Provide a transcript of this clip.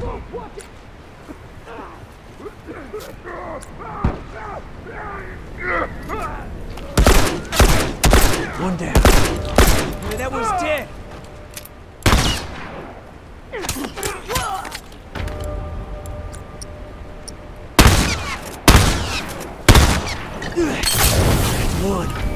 One down. Yeah, that one's dead. That's one.